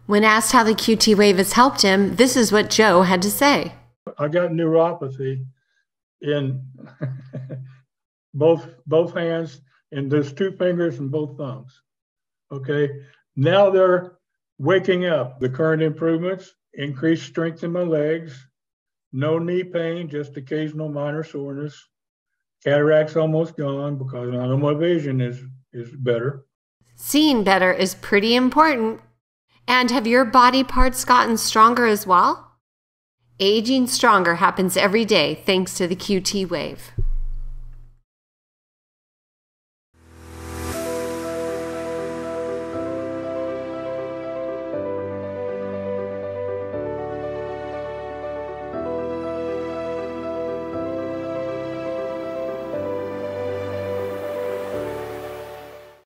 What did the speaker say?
When asked how the QT wave has helped him, this is what Joe had to say. I got neuropathy in both hands, and there's 2 fingers and both thumbs. Okay, now they're waking up. The current improvements: increased strength in my legs, no knee pain, just occasional minor soreness. Cataract's almost gone because I know my vision is better. Seeing better is pretty important. And have your body parts gotten stronger as well? Aging stronger happens every day thanks to the QT wave.